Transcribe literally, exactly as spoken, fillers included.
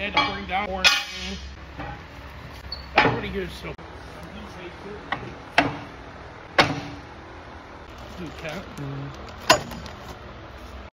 had to bring down corn. That's pretty good still. Okay. Mm.